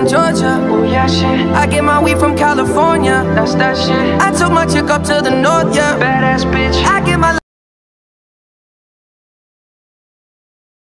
in Georgia. Oh yeah, shit. I get my weed from California. That's that shit. I took my chick up to the north, yeah. Badass bitch. I